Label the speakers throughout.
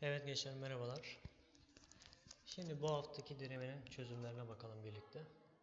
Speaker 1: Evet gençler, merhabalar. Şimdi bu haftaki denemenin çözümlerine bakalım birlikte.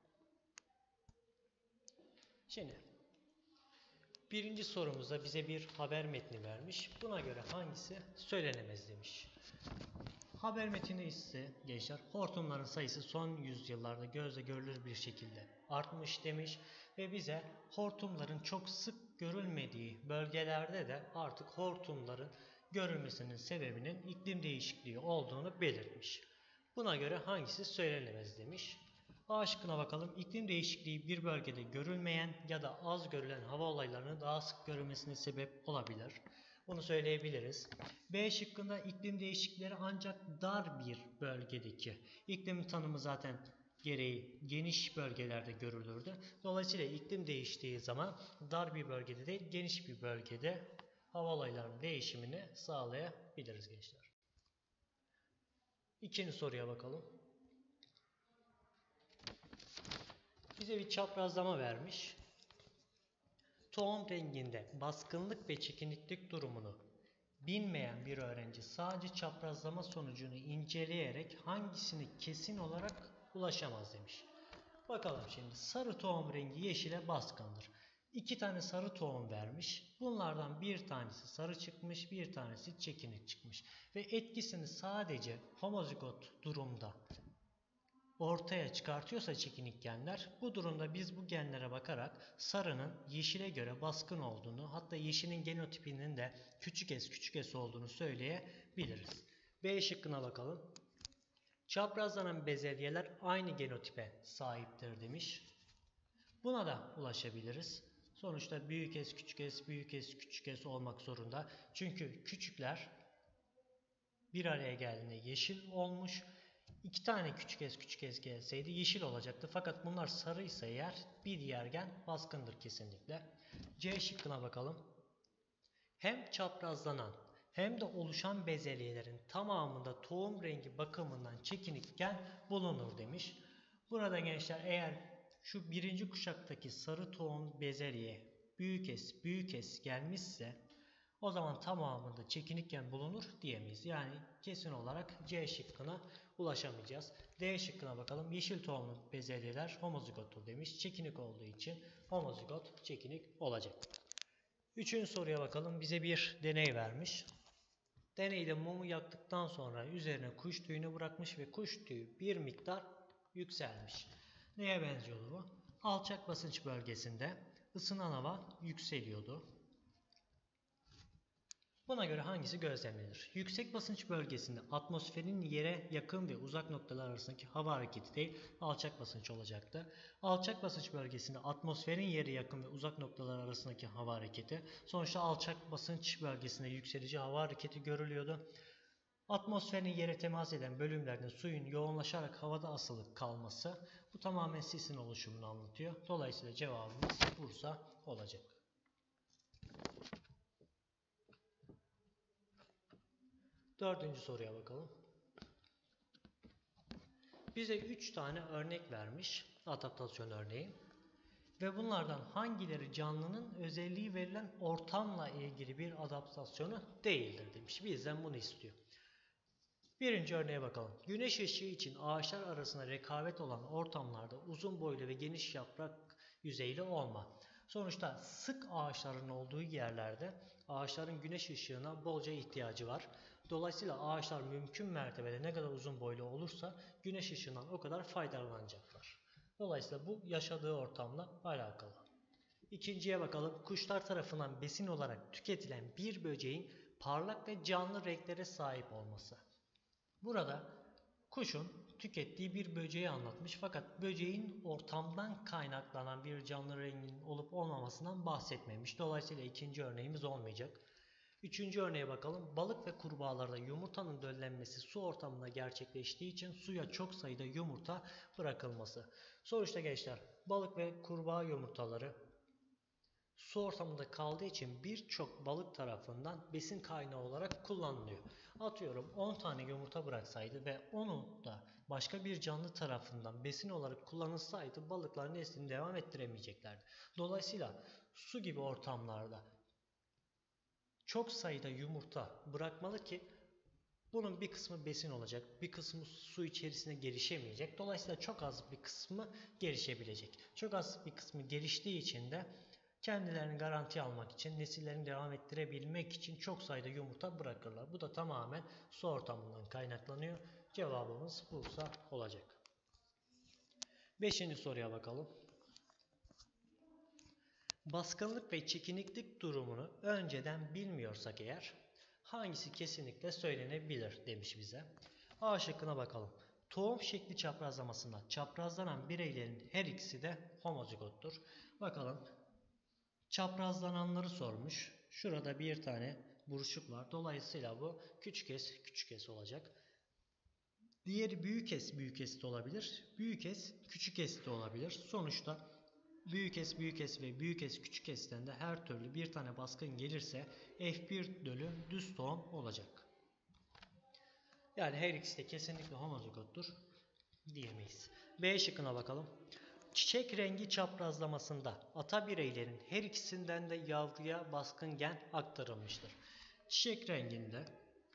Speaker 1: Şimdi birinci sorumuzda bize bir haber metni vermiş. Buna göre hangisi söylenemez demiş. Haber metni ise gençler, hortumların sayısı son yüzyıllarda gözle görülür bir şekilde artmış demiş ve bize hortumların çok sık görülmediği bölgelerde de artık hortumların görülmesinin sebebinin iklim değişikliği olduğunu belirtmiş. Buna göre hangisi söylenemez demiş. A şıkkına bakalım. İklim değişikliği bir bölgede görülmeyen ya da az görülen hava olaylarının daha sık görülmesine sebep olabilir. Bunu söyleyebiliriz. B şıkkında iklim değişiklikleri ancak dar bir bölgedeki. İklim tanımı zaten gereği geniş bölgelerde görülürdü. Dolayısıyla iklim değiştiği zaman dar bir bölgede değil, geniş bir bölgede hava olaylarının değişimini sağlayabiliriz gençler. İkinci soruya bakalım. Bize bir çaprazlama vermiş. Tohum renginde baskınlık ve çekiniklik durumunu bilmeyen bir öğrenci sadece çaprazlama sonucunu inceleyerek hangisini kesin olarak ulaşamaz demiş. Bakalım şimdi, sarı tohum rengi yeşile baskındır. İki tane sarı tohum vermiş. Bunlardan bir tanesi sarı çıkmış, bir tanesi çekinik çıkmış. Ve etkisini sadece homozigot durumda ortaya çıkartıyorsa çekinik genler, bu durumda biz bu genlere bakarak sarının yeşile göre baskın olduğunu, hatta yeşilin genotipinin de küçük s olduğunu söyleyebiliriz. B şıkkına bakalım. Çaprazlanan bezelyeler aynı genotipe sahiptir demiş. Buna da ulaşabiliriz. Sonuçta büyük S, küçük S olmak zorunda. Çünkü küçükler bir araya geldiğinde yeşil olmuş. İki tane küçük S gelseydi yeşil olacaktı. Fakat bunlar sarıysa eğer bir diğer gen baskındır kesinlikle. C şıkkına bakalım. Hem çaprazlanan hem de oluşan bezelyelerin tamamında tohum rengi bakımından çekinik gen bulunur demiş. Burada gençler, eğer şu birinci kuşaktaki sarı tohum bezelye büyük S gelmişse o zaman tamamında çekinik gen bulunur diyemeyiz. Yani kesin olarak C şıkkına ulaşamayacağız. D şıkkına bakalım. Yeşil tohumlu bezelyeler homozigottur demiş. Çekinik olduğu için homozigot çekinik olacak. Üçüncü soruya bakalım. Bize bir deney vermiş. Deneyde mumu yaktıktan sonra üzerine kuş tüyünü bırakmış ve kuş tüyü bir miktar yükselmiş. Neye benziyordu bu? Alçak basınç bölgesinde ısınan hava yükseliyordu. Buna göre hangisi gözlemlenir? Yüksek basınç bölgesinde atmosferin yere yakın ve uzak noktalar arasındaki hava hareketi değil, alçak basınç olacaktı. Alçak basınç bölgesinde atmosferin yere yakın ve uzak noktalar arasındaki hava hareketi. Sonuçta alçak basınç bölgesinde yükselici hava hareketi görülüyordu. Atmosferin yere temas eden bölümlerde suyun yoğunlaşarak havada asılı kalması, bu tamamen sisin oluşumunu anlatıyor. Dolayısıyla cevabımız Bursa olacak. Dördüncü soruya bakalım. Bize 3 tane örnek vermiş, adaptasyon örneği. Ve bunlardan hangileri canlının özelliği verilen ortamla ilgili bir adaptasyonu değildir demiş. Bizden bunu istiyor. Birinci örneğe bakalım. Güneş ışığı için ağaçlar arasında rekabet olan ortamlarda uzun boylu ve geniş yaprak yüzeyli olma. Sonuçta sık ağaçların olduğu yerlerde ağaçların güneş ışığına bolca ihtiyacı var. Dolayısıyla ağaçlar mümkün mertebede ne kadar uzun boylu olursa güneş ışığından o kadar faydalanacaklar. Dolayısıyla bu yaşadığı ortamla alakalı. İkinciye bakalım. Kuşlar tarafından besin olarak tüketilen bir böceğin parlak ve canlı renklere sahip olması. Burada kuşun tükettiği bir böceği anlatmış, fakat böceğin ortamdan kaynaklanan bir canlı renginin olup olmamasından bahsetmemiş. Dolayısıyla ikinci örneğimiz olmayacak. Üçüncü örneğe bakalım. Balık ve kurbağalarda yumurtanın döllenmesi su ortamında gerçekleştiği için suya çok sayıda yumurta bırakılması. Sonuçta gençler, balık ve kurbağa yumurtaları su ortamında kaldığı için birçok balık tarafından besin kaynağı olarak kullanılıyor. Atıyorum 10 tane yumurta bıraksaydı ve onu da başka bir canlı tarafından besin olarak kullanılsaydı balıklar neslini devam ettiremeyeceklerdi. Dolayısıyla su gibi ortamlarda çok sayıda yumurta bırakmalı ki Bunun bir kısmı besin olacak, bir kısmı su içerisinde gelişemeyecek. Dolayısıyla çok az bir kısmı gelişebilecek. Çok az bir kısmı geliştiği için de kendilerini garanti almak için, nesillerini devam ettirebilmek için çok sayıda yumurta bırakırlar. Bu da tamamen su ortamından kaynaklanıyor. Cevabımız Bursa olacak. 5. soruya bakalım. Baskınlık ve çekiniklik durumunu önceden bilmiyorsak eğer hangisi kesinlikle söylenebilir demiş bize. A şıkkına bakalım. Tohum şekli çaprazlamasında çaprazlanan bireylerin her ikisi de homozigottur. Bakalım. Çaprazlananları sormuş. Şurada bir tane buruşuk var. Dolayısıyla bu küçük s olacak. Diğeri büyük S de olabilir. Büyük S küçük s de olabilir. Sonuçta büyük S ve büyük S küçük S'ten de her türlü bir tane baskın gelirse F1 bölü düz tohum olacak. Yani her ikisi de kesinlikle homozigottur diyemeyiz. B şıkkına bakalım. Çiçek rengi çaprazlamasında ata bireylerin her ikisinden de yavruya baskın gen aktarılmıştır. Çiçek renginde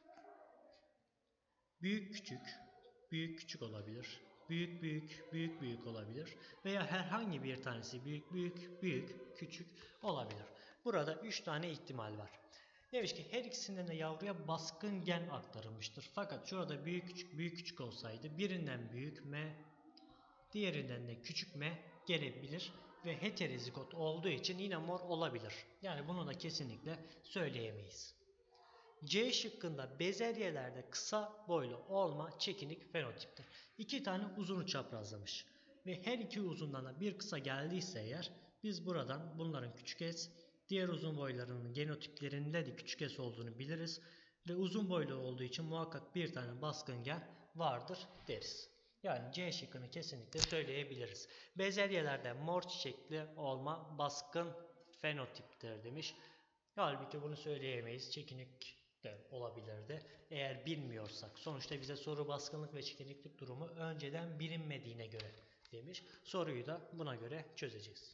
Speaker 1: büyük küçük olabilir. Büyük büyük olabilir. Veya herhangi bir tanesi büyük küçük olabilir. Burada 3 tane ihtimal var. Demiş ki her ikisinden de yavruya baskın gen aktarılmıştır. Fakat şurada büyük küçük olsaydı birinden büyük M, diğerinden de küçük M gelebilir ve heterozigot olduğu için yine mor olabilir. Yani bunu da kesinlikle söyleyemeyiz. C şıkkında bezelyelerde kısa boylu olma çekinik fenotiptir. 2 tane uzunu çaprazlamış ve her iki uzundan da bir kısa geldiyse eğer biz buradan bunların küçük s, diğer uzun boylarının genotiplerinde de küçük s olduğunu biliriz ve uzun boylu olduğu için muhakkak bir tane baskın gen vardır deriz. Yani C şıkkını kesinlikle söyleyebiliriz. Bezelyelerde mor çiçekli olma baskın fenotiptir demiş. Halbuki bunu söyleyemeyiz. Çekinik de olabilirdi. Eğer bilmiyorsak. Sonuçta bize soru baskınlık ve çekiniklik durumu önceden bilinmediğine göre demiş. Soruyu da buna göre çözeceğiz.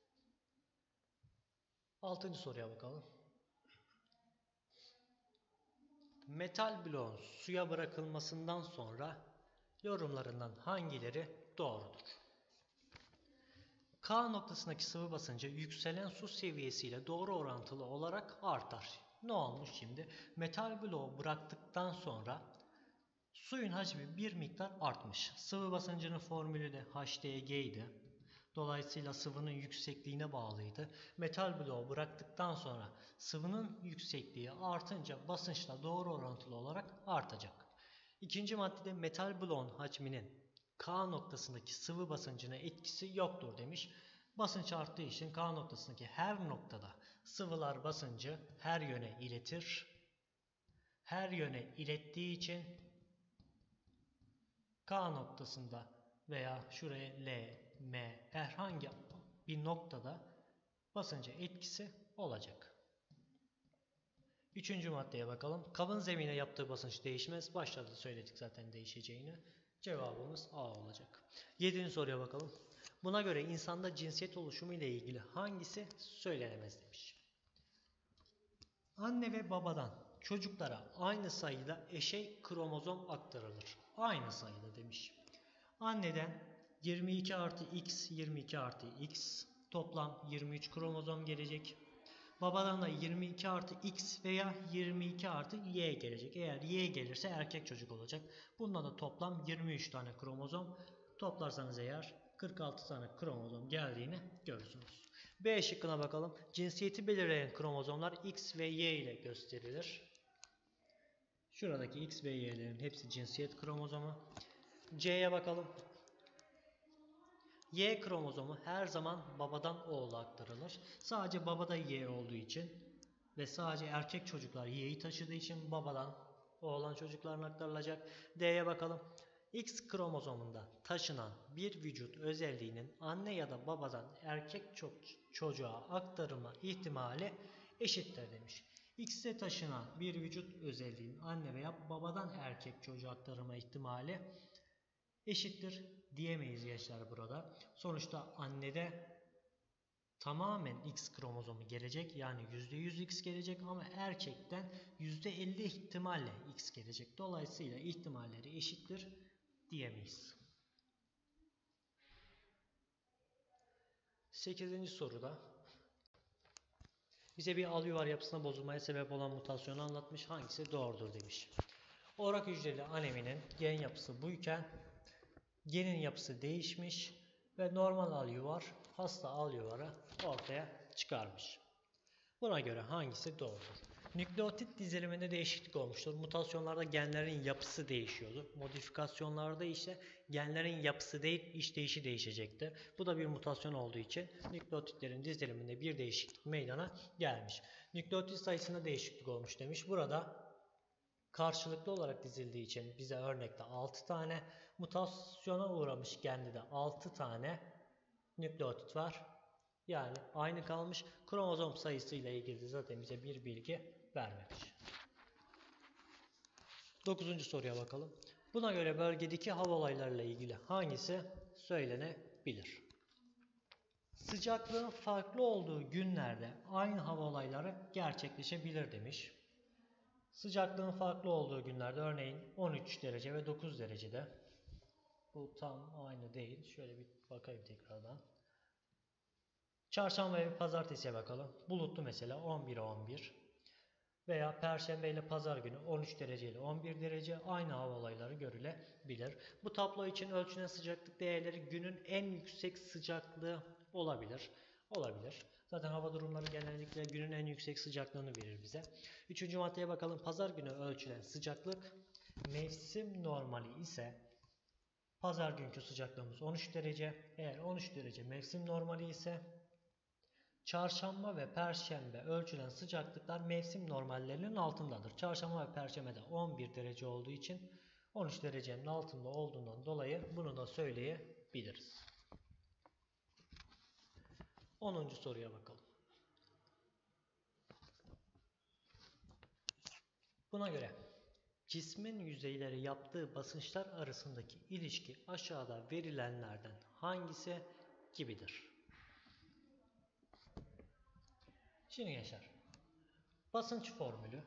Speaker 1: 6. soruya bakalım. Metal bloğun suya bırakılmasından sonra yorumlarından hangileri doğrudur? K noktasındaki sıvı basıncı yükselen su seviyesiyle doğru orantılı olarak artar. Ne olmuş şimdi? Metal bloğu bıraktıktan sonra suyun hacmi bir miktar artmış. Sıvı basıncının formülü de HDG idi. Dolayısıyla sıvının yüksekliğine bağlıydı. Metal bloğu bıraktıktan sonra sıvının yüksekliği artınca basınçla doğru orantılı olarak artacak. İkinci maddede metal bloğun hacminin K noktasındaki sıvı basıncına etkisi yoktur demiş. Basınç arttığı için K noktasındaki her noktada sıvılar basıncı her yöne iletir. Her yöne ilettiği için K noktasında veya şuraya L, M herhangi bir noktada basınca etkisi olacak. Üçüncü maddeye bakalım. Kabın zemine yaptığı basınç değişmez. Başta da söyledik zaten değişeceğini. Cevabımız A olacak. 7. soruya bakalım. Buna göre insanda cinsiyet oluşumu ile ilgili hangisi söylenemez demiş. Anne ve babadan çocuklara aynı sayıda eşey kromozom aktarılır. Aynı sayıda demiş. Anneden 22 artı X, 22 artı X toplam 23 kromozom gelecek. Babadan da 22 artı X veya 22 artı Y gelecek. Eğer Y gelirse erkek çocuk olacak. Bunda da toplam 23 tane kromozom. Toplarsanız eğer 46 tane kromozom geldiğini görürsünüz. B şıkkına bakalım. Cinsiyeti belirleyen kromozomlar X ve Y ile gösterilir. Şuradaki X ve Y'lerin hepsi cinsiyet kromozomu. C'ye bakalım. Y kromozomu her zaman babadan oğula aktarılır. Sadece babada Y olduğu için ve sadece erkek çocuklar Y'yi taşıdığı için babadan oğlan çocuklarına aktarılacak. D'ye bakalım. X kromozomunda taşınan bir vücut özelliğinin anne ya da babadan erkek çocuğa aktarılma ihtimali eşittir demiş. X'te taşınan bir vücut özelliğinin anne veya babadan erkek çocuğa aktarılma ihtimali eşittir diyemeyiz gençler burada. Sonuçta annede tamamen X kromozomu gelecek. Yani %100 X gelecek ama erkekten %50 ihtimalle X gelecek. Dolayısıyla ihtimalleri eşittir diyemeyiz. 8. soruda bize bir alüvar yapısına bozulmaya sebep olan mutasyonu anlatmış. Hangisi doğrudur demiş. Orak hücreli aneminin gen yapısı buyken genin yapısı değişmiş ve normal alüvar hasta alüvarı ortaya çıkarmış. Buna göre hangisi doğrudur? Nükleotit diziliminde değişiklik olmuştur. Mutasyonlarda genlerin yapısı değişiyordu. Modifikasyonlarda ise genlerin yapısı değil, işleyişi değişecektir. Bu da bir mutasyon olduğu için nükleotitlerin diziliminde bir değişiklik meydana gelmiş. Nükleotit sayısında değişiklik olmuş demiş. Burada karşılıklı olarak dizildiği için bize örnekte 6 tane, mutasyona uğramış gende de 6 tane nükleotit var. Yani aynı kalmış. Kromozom sayısı ile ilgili zaten bize bir bilgi vermemiş. 9. soruya bakalım. Buna göre bölgedeki hava olaylarıyla ilgili hangisi söylenebilir? Sıcaklığın farklı olduğu günlerde aynı hava olayları gerçekleşebilir demiş. Sıcaklığın farklı olduğu günlerde örneğin 13 derece ve 9 derecede. Bu tam aynı değil. Şöyle bir bakayım tekrardan. Çarşamba ve pazartesiye bakalım. Bulutlu mesela 11'e 11 veya perşembe ile pazar günü 13 derece ile 11 derece aynı hava olayları görülebilir. Bu tablo için ölçülen sıcaklık değerleri günün en yüksek sıcaklığı olabilir. Zaten hava durumları genellikle günün en yüksek sıcaklığını verir bize. 3. maddeye bakalım. Pazar günü ölçülen sıcaklık mevsim normali ise pazar günkü sıcaklığımız 13 derece. Eğer 13 derece mevsim normali ise çarşamba ve perşembe ölçülen sıcaklıklar mevsim normallerinin altındadır. Çarşamba ve perşembede 11 derece olduğu için 13 derecenin altında olduğundan dolayı bunu da söyleyebiliriz. 10. soruya bakalım. Buna göre cismin yüzeyleri yaptığı basınçlar arasındaki ilişki aşağıda verilenlerden hangisi gibidir? Şimdi gençler, basınç formülü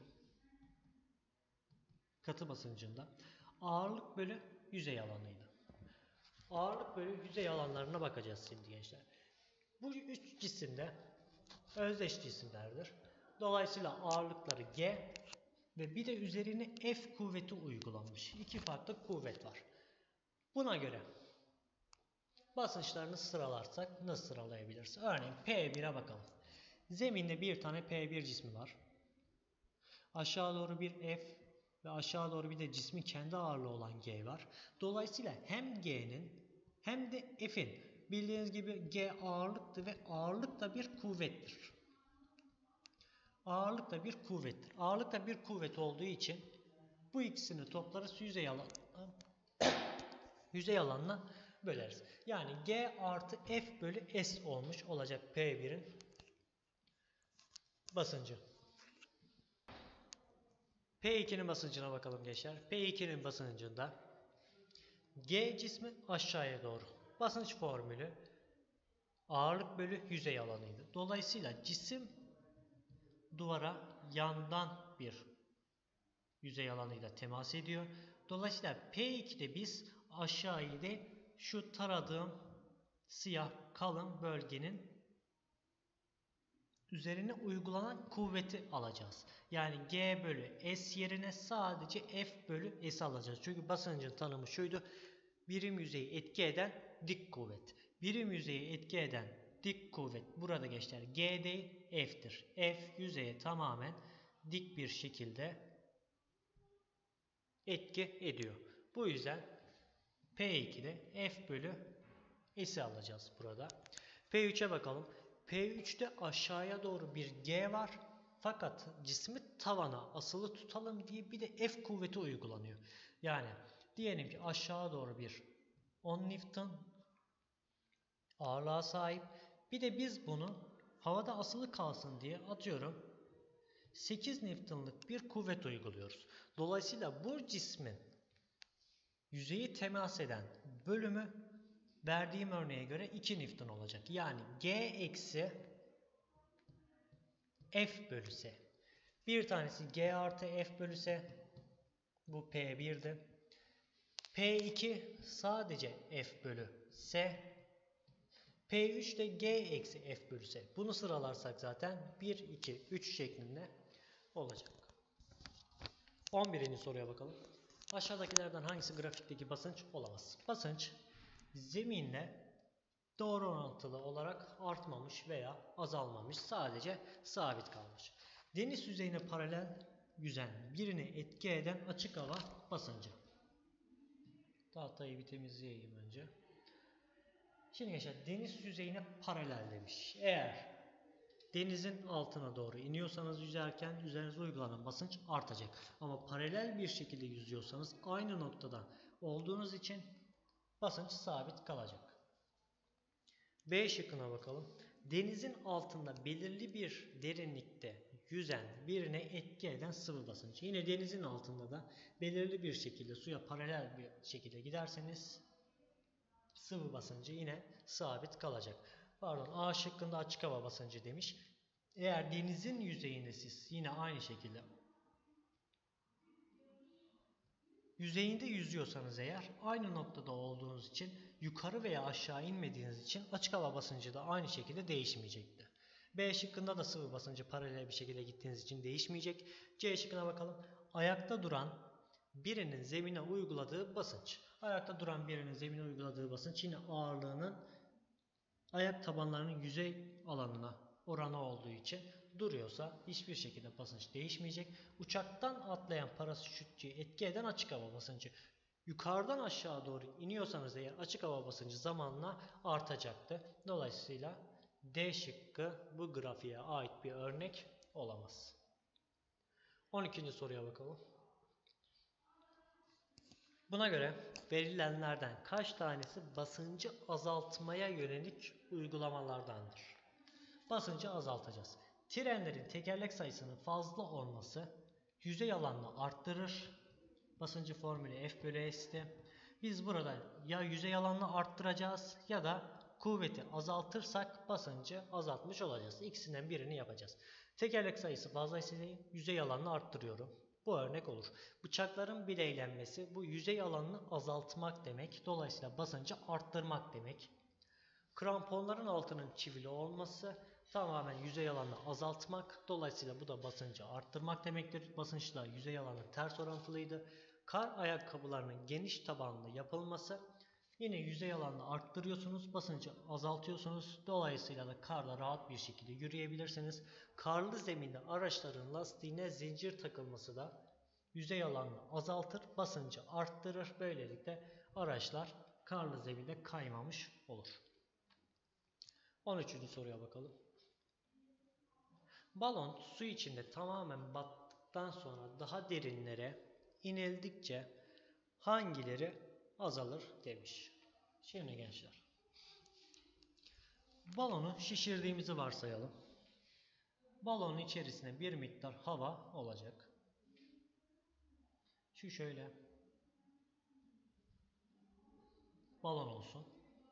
Speaker 1: katı basıncında ağırlık bölü yüzey alanıydı. Ağırlık bölü yüzey alanlarına bakacağız şimdi gençler. Bu üç cisimde özdeş cisimlerdir. Dolayısıyla ağırlıkları G ve bir de üzerine F kuvveti uygulanmış. İki farklı kuvvet var. Buna göre basınçlarını sıralarsak nasıl sıralayabiliriz? Örneğin P1'e bakalım. Zeminde bir tane P1 cismi var. Aşağı doğru bir F ve aşağı doğru bir de cismin kendi ağırlığı olan G var. Dolayısıyla hem G'nin hem de F'in, bildiğiniz gibi G ağırlıktır ve ağırlık da bir kuvvettir. Ağırlık da bir kuvvettir. Ağırlık da bir kuvvet olduğu için bu ikisini toplarız, yüzey alanına böleriz. Yani G artı F bölü S olmuş olacak P1'in basıncı. P2'nin basıncına bakalım gençler. P2'nin basıncında G cismi aşağıya doğru. Basınç formülü ağırlık bölü yüzey alanıydı. Dolayısıyla cisim duvara yandan bir yüzey alanıyla temas ediyor. Dolayısıyla P2'de biz aşağıyı değil şu taradığım siyah kalın bölgenin üzerine uygulanan kuvveti alacağız. Yani G bölü S yerine sadece F bölü S alacağız. Çünkü basıncın tanımı şuydu. Birim yüzeyi etki eden dik kuvvet. Birim yüzeyi etki eden dik kuvvet burada gençler G değil F'tir. F yüzeye tamamen dik bir şekilde etki ediyor. Bu yüzden P2'de F bölü S'i alacağız burada. P3'e bakalım. P3'te aşağıya doğru bir G var. Fakat cismi tavana asılı tutalım diye bir de F kuvveti uygulanıyor. Yani diyelim ki aşağı doğru bir 10 Newton ağırlığa sahip. Bir de biz bunu havada asılı kalsın diye atıyorum 8 Newton'lık bir kuvvet uyguluyoruz. Dolayısıyla bu cismin yüzeyi temas eden bölümü verdiğim örneğe göre 2 Newton olacak. Yani G eksi F bölü S. Bir tanesi G artı F bölü S. Bu P1'di. P2 sadece F bölü S. P3 de G eksi F bölü S. Bunu sıralarsak zaten 1, 2, 3 şeklinde olacak. 11. soruya bakalım. Aşağıdakilerden hangisi grafikteki basınç olamaz? Basınç zeminle doğru orantılı olarak artmamış veya azalmamış, sadece sabit kalmış. Deniz yüzeyine paralel yüzen, birini etki eden açık hava basıncı. Tahtayı bir temizleyeyim önce. Şimdi gençler, deniz yüzeyine paralel demiş. Eğer denizin altına doğru iniyorsanız yüzerken üzerinize uygulanan basınç artacak. Ama paralel bir şekilde yüzüyorsanız aynı noktada olduğunuz için basınç sabit kalacak. B şıkkına bakalım. Denizin altında belirli bir derinlikte yüzen, birine etki eden sıvı basıncı. Yine denizin altında da belirli bir şekilde suya paralel bir şekilde giderseniz sıvı basıncı yine sabit kalacak. Pardon, A şıkkında açık hava basıncı demiş. Eğer denizin yüzeyinde siz yine aynı şekilde yüzeyinde yüzüyorsanız eğer aynı noktada olduğunuz için yukarı veya aşağı inmediğiniz için açık hava basıncı da aynı şekilde değişmeyecekti. B şıkkında da sıvı basıncı paralel bir şekilde gittiğiniz için değişmeyecek. C şıkkına bakalım. Ayakta duran birinin zemine uyguladığı basınç. Ayakta duran birinin zemine uyguladığı basınç yine ağırlığının ayak tabanlarının yüzey alanına oranı olduğu için duruyorsa hiçbir şekilde basınç değişmeyecek. Uçaktan atlayan paraşütçüyü etki eden açık hava basıncı. Yukarıdan aşağı doğru iniyorsanız eğer açık hava basıncı zamanla artacaktı. Dolayısıyla D şıkkı bu grafiğe ait bir örnek olamaz. 12. soruya bakalım. Buna göre verilenlerden kaç tanesi basıncı azaltmaya yönelik uygulamalardandır? Basıncı azaltacağız. Trenlerin tekerlek sayısının fazla olması yüzey alanını arttırır. Basıncı formülü F bölü S'ti. Biz burada ya yüzey alanını arttıracağız ya da kuvveti azaltırsak basıncı azaltmış olacağız. İkisinden birini yapacağız. Tekerlek sayısı fazlaysa yüzey alanını arttırıyorum. Bu örnek olur. Bıçakların bileylenmesi bu yüzey alanını azaltmak demek. Dolayısıyla basıncı arttırmak demek. Kramponların altının çivili olması tamamen yüzey alanını azaltmak. Dolayısıyla bu da basıncı arttırmak demektir. Basınçla yüzey alanı ters orantılıydı. Kar ayakkabılarının geniş tabanlı yapılması yine yüzey alanını arttırıyorsunuz. Basıncı azaltıyorsunuz. Dolayısıyla da karda rahat bir şekilde yürüyebilirsiniz. Karlı zeminde araçların lastiğine zincir takılması da yüzey alanını azaltır. Basıncı arttırır. Böylelikle araçlar karlı zeminde kaymamış olur. 13. soruya bakalım. Balon su içinde tamamen battıktan sonra daha derinlere inildikçe hangileri azalır demiş. Şimdi gençler, balonu şişirdiğimizi varsayalım. Balonun içerisine bir miktar hava olacak. Şu şöyle balon olsun.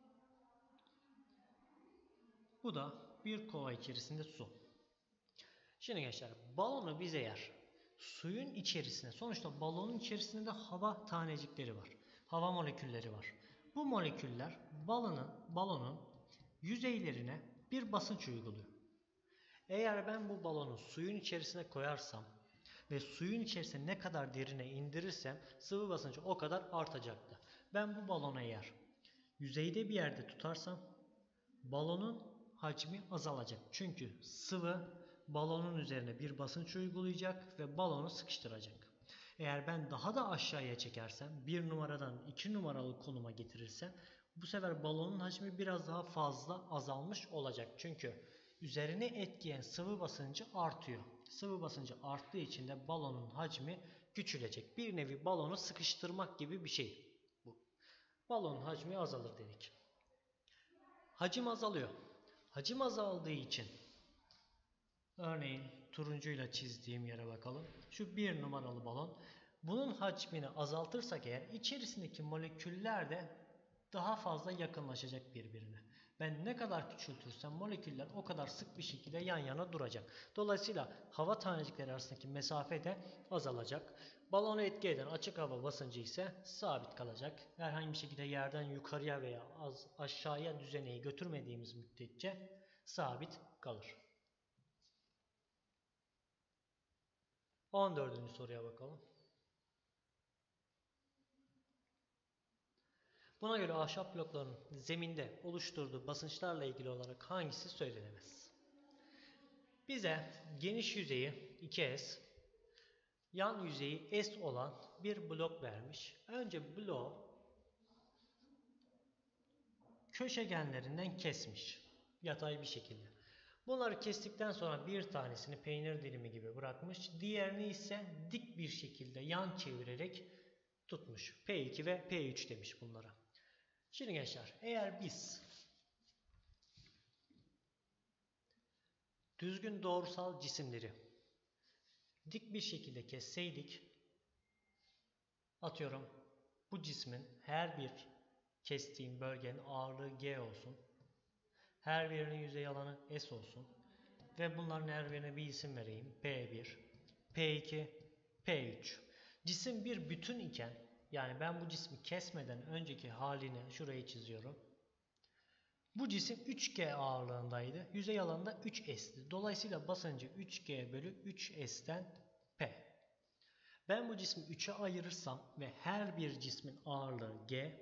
Speaker 1: Bu da bir kova içerisinde su. Şimdi gençler, balonu biz eğer suyun içerisine, sonuçta balonun içerisinde de hava tanecikleri var. Hava molekülleri var. Bu moleküller balonun yüzeylerine bir basınç uyguluyor. Eğer ben bu balonu suyun içerisine koyarsam ve suyun içerisine ne kadar derine indirirsem sıvı basıncı o kadar artacaktı. Ben bu balonu eğer yüzeyde bir yerde tutarsam balonun hacmi azalacak. Çünkü sıvı balonun üzerine bir basınç uygulayacak ve balonu sıkıştıracak. Eğer ben daha da aşağıya çekersem 1 numaradan 2 numaralı konuma getirirsem bu sefer balonun hacmi biraz daha fazla azalmış olacak. Çünkü üzerine etkileyen sıvı basıncı artıyor. Sıvı basıncı arttığı için de balonun hacmi küçülecek. Bir nevi balonu sıkıştırmak gibi bir şey bu. Balonun hacmi azalır dedik. Hacim azalıyor. Hacim azaldığı için örneğin turuncuyla çizdiğim yere bakalım. Şu 1 numaralı balon. Bunun hacmini azaltırsak eğer içerisindeki moleküller de daha fazla yakınlaşacak birbirine. Ben ne kadar küçültürsem moleküller o kadar sık bir şekilde yan yana duracak. Dolayısıyla hava tanecikleri arasındaki mesafe de azalacak. Balonu etki eden açık hava basıncı ise sabit kalacak. Herhangi bir şekilde yerden yukarıya veya aşağıya düzeneyi götürmediğimiz müddetçe sabit kalır. 14. soruya bakalım. Buna göre ahşap blokların zeminde oluşturduğu basınçlarla ilgili olarak hangisi söylenemez? Bize geniş yüzeyi 2S, yan yüzeyi S olan bir blok vermiş. Önce bloğu köşegenlerinden kesmiş. Yatay bir şekilde. Bunları kestikten sonra bir tanesini peynir dilimi gibi bırakmış. Diğerini ise dik bir şekilde yan çevirerek tutmuş. P2 ve P3 demiş bunlara. Şimdi gençler, eğer biz düzgün doğrusal cisimleri dik bir şekilde kesseydik, atıyorum bu cismin her bir kestiğim bölgenin ağırlığı G olsun, her birinin yüzey alanı S olsun ve bunların her birine bir isim vereyim. P1, P2, P3. Cisim bir bütün iken, yani ben bu cismi kesmeden önceki halini şurayı çiziyorum. Bu cisim 3G ağırlığındaydı. Yüzey alanında 3S'ti. Dolayısıyla basıncı 3G bölü 3S'ten P. Ben bu cismi 3'e ayırırsam ve her bir cismin ağırlığı G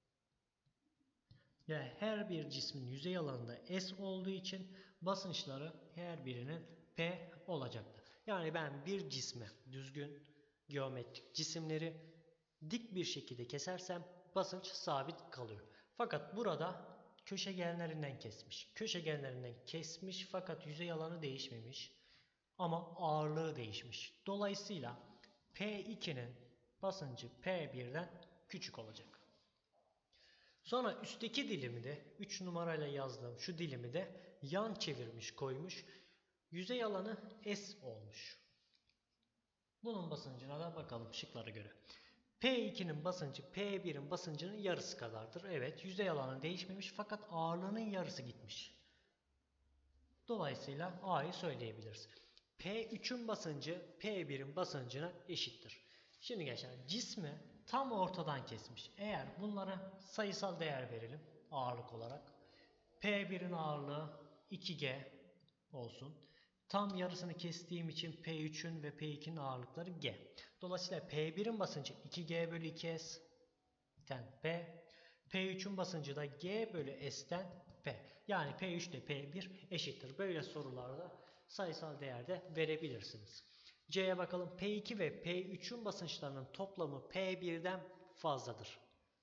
Speaker 1: ve her bir cismin yüzey alanında S olduğu için basınçları her birinin P olacaktı. Yani ben bir cismi, düzgün geometrik cisimleri dik bir şekilde kesersem basınç sabit kalıyor. Fakat burada köşegenlerinden kesmiş. Köşegenlerinden kesmiş fakat yüzey alanı değişmemiş. Ama ağırlığı değişmiş. Dolayısıyla P2'nin basıncı P1'den küçük olacak. Sonra üstteki dilimi de 3 numarayla yazdığım şu dilimi de yan çevirmiş koymuş. Yüzey alanı S olmuş. Bunun basıncına da bakalım şıklara göre. P2'nin basıncı P1'in basıncının yarısı kadardır. Evet, yüzey alanı değişmemiş fakat ağırlığının yarısı gitmiş. Dolayısıyla A'yı söyleyebiliriz. P3'ün basıncı P1'in basıncına eşittir. Şimdi gençler, cismi tam ortadan kesmiş. Eğer bunlara sayısal değer verelim ağırlık olarak. P1'in ağırlığı 2G olsun. Tam yarısını kestiğim için P3'ün ve P2'nin ağırlıkları G. Dolayısıyla P1'in basıncı 2G bölü 2S'ten P. P3'ün basıncı da G bölü S'ten P. Yani P3 ile P1 eşittir. Böyle sorularda sayısal değerde verebilirsiniz. C'ye bakalım. P2 ve P3'ün basınçlarının toplamı P1'den fazladır.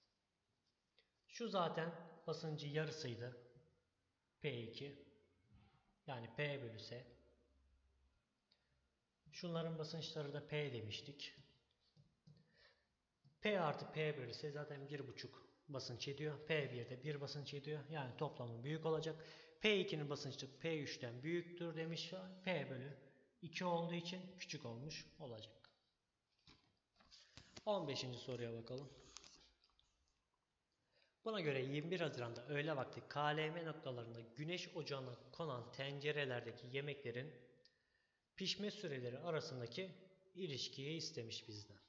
Speaker 1: Şu zaten basıncı yarısıydı. P2. Yani P bölü S. Şunların basınçları da P demiştik. P artı P bölü S zaten 1,5 basınç ediyor. P1 de 1 basınç ediyor. Yani toplamı büyük olacak. P2'nin basınçı P3'ten büyüktür demiş. P bölü 2 olduğu için küçük olmuş olacak. 15. soruya bakalım. Buna göre 21 Haziran'da öğle vakti KLM noktalarında güneş ocağına konan tencerelerdeki yemeklerin pişme süreleri arasındaki ilişkiyi istemiş bizden.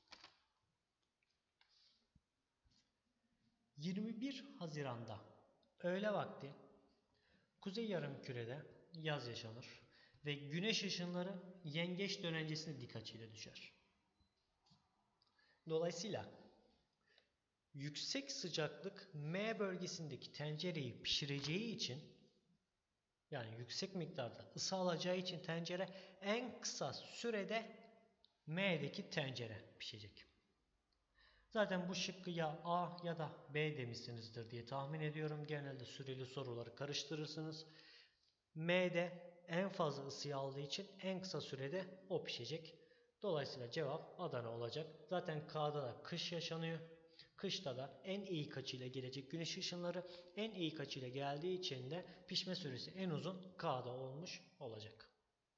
Speaker 1: 21 Haziran'da öğle vakti Kuzey Yarımküre'de yaz yaşanır ve güneş ışınları yengeç dönencesine dik açıyla düşer. Dolayısıyla yüksek sıcaklık M bölgesindeki tencereyi pişireceği için, yani yüksek miktarda ısı alacağı için tencere en kısa sürede M'deki tencere pişecek. Zaten bu şıkkı ya A ya da B demişsinizdir diye tahmin ediyorum. Genelde süreli soruları karıştırırsınız. M'de en fazla ısıyı aldığı için en kısa sürede o pişecek. Dolayısıyla cevap Adana olacak. Zaten K'da da kış yaşanıyor. Kışta da en eğik açıyla gelecek güneş ışınları en eğik açıyla geldiği için de pişme süresi en uzun K'da olmuş olacak.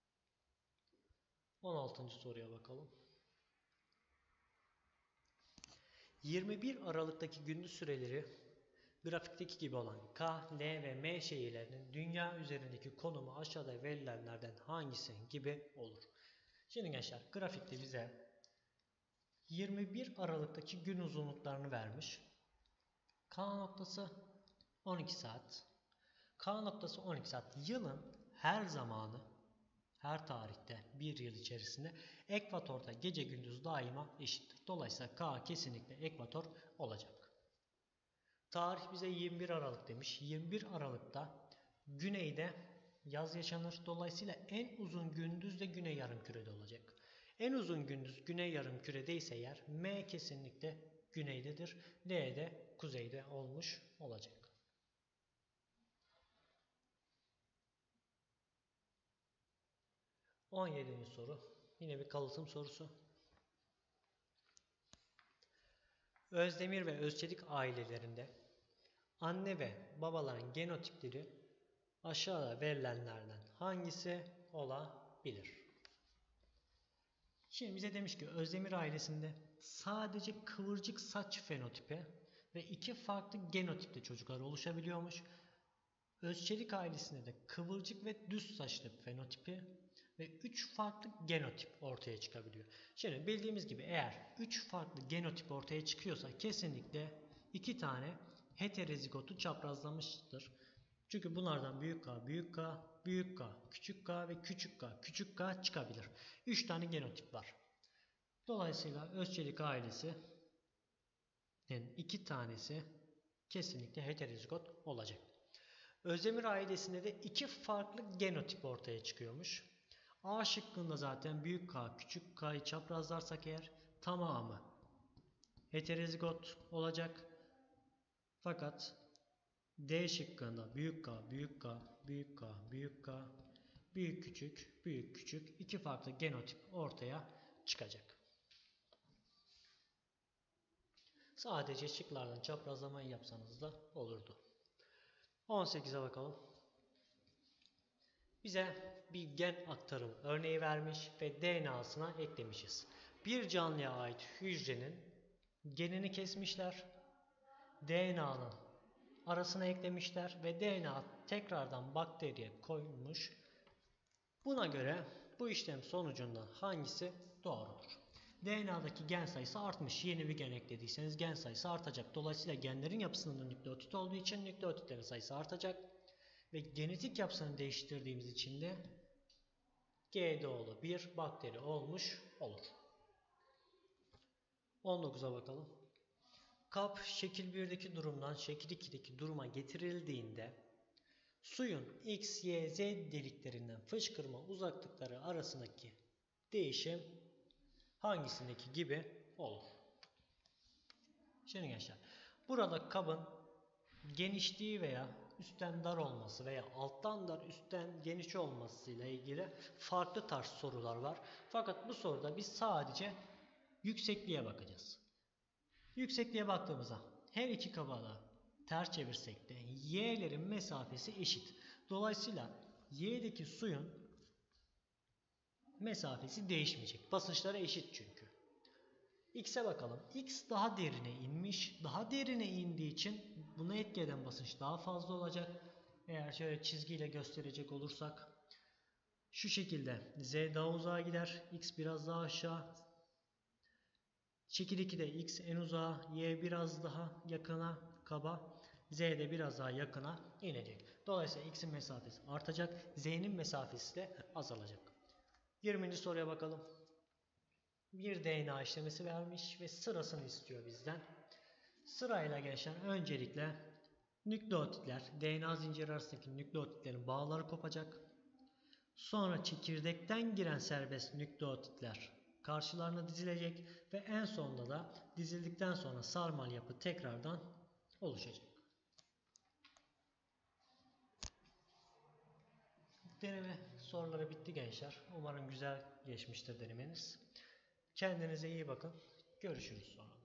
Speaker 1: 16. soruya bakalım. 21 Aralık'taki gündüz süreleri Grafikteki gibi olan K, L ve M şehirlerinin dünya üzerindeki konumu aşağıda verilenlerden hangisi gibi olur? Şimdi gençler grafikte bize 21 Aralık'taki gün uzunluklarını vermiş. K noktası 12 saat. K noktası 12 saat. Yılın her zamanı, her tarihte bir yıl içerisinde ekvatorda gece gündüz daima eşittir. Dolayısıyla K kesinlikle ekvator olacak. Tarih bize 21 Aralık demiş. 21 Aralık'ta güneyde yaz yaşanır. Dolayısıyla en uzun gündüz de güney yarımkürede olacak. En uzun gündüz güney yarımkürede ise yer M kesinlikle güneydedir. L de kuzeyde olmuş olacak. 17. soru. Yine bir kalıtım sorusu. Özdemir ve Özçelik ailelerinde anne ve babaların genotipleri aşağıda verilenlerden hangisi olabilir? Şimdi bize demiş ki Özdemir ailesinde sadece kıvırcık saç fenotipi ve iki farklı genotipte çocuklar oluşabiliyormuş. Özçelik ailesinde de kıvırcık ve düz saçlı fenotipi ve 3 farklı genotip ortaya çıkabiliyor. Şimdi bildiğimiz gibi eğer 3 farklı genotip ortaya çıkıyorsa kesinlikle 2 tane heterozigotu çaprazlamıştır. Çünkü bunlardan büyük K, büyük K, büyük K, küçük K ve küçük K, küçük K çıkabilir. 3 tane genotip var. Dolayısıyla Özçelik ailesinin 2 tanesi kesinlikle heterozigot olacak. Özdemir ailesinde de 2 farklı genotip ortaya çıkıyormuş. A şıkkında zaten büyük K, küçük K'yı çaprazlarsak eğer tamamı heterozigot olacak. Fakat D şıkkında büyük K, büyük K, büyük K, büyük K, büyük küçük, büyük küçük 2 farklı genotip ortaya çıkacak. Sadece şıklardan çaprazlamayı yapsanız da olurdu. 18'e bakalım. Bize bir gen aktarım örneği vermiş ve DNA'sına eklemişiz. Bir canlıya ait hücrenin genini kesmişler. DNA'nın arasına eklemişler ve DNA tekrardan bakteriye koymuş. Buna göre bu işlem sonucunda hangisi doğrudur? DNA'daki gen sayısı artmış. Yeni bir gen eklediyseniz gen sayısı artacak. Dolayısıyla genlerin yapısında nükleotit olduğu için nükleotitlerin sayısı artacak. Ve genetik yapısını değiştirdiğimiz için de GDO'lu bir bakteri olmuş olur. 19'a bakalım. Kap şekil 1'deki durumdan şekil 2'deki duruma getirildiğinde suyun X, Y, Z deliklerinden fışkırma uzaklıkları arasındaki değişim hangisindeki gibi olur? Şimdi gençler, burada kabın genişliği veya üstten dar olması veya alttan dar üstten geniş olmasıyla ilgili farklı tarz sorular var. Fakat bu soruda biz sadece yüksekliğe bakacağız. Yüksekliğe baktığımızda her iki kaba da ters çevirsek de y'lerin mesafesi eşit. Dolayısıyla y'deki suyun mesafesi değişmeyecek. Basınçları eşit çünkü. X'e bakalım. X daha derine inmiş. Daha derine indiği için buna etki eden basınç daha fazla olacak. Eğer şöyle çizgiyle gösterecek olursak şu şekilde Z daha uzağa gider. X biraz daha aşağı. Şekil 2'de X en uzağa, Y biraz daha yakına kaba, Z de biraz daha yakına inecek. Dolayısıyla X'in mesafesi artacak. Z'nin mesafesi de azalacak. 20. soruya bakalım. Bir DNA işlemesi vermiş ve sırasını istiyor bizden. Sırayla geçen öncelikle nükleotitler, DNA zinciri arasındaki nükleotitlerin bağları kopacak. Sonra çekirdekten giren serbest nükleotitler karşılarına dizilecek ve en sonunda da dizildikten sonra sarmal yapı tekrardan oluşacak. Deneme soruları bitti gençler. Umarım güzel geçmiştir denemeniz. Kendinize iyi bakın. Görüşürüz sonra.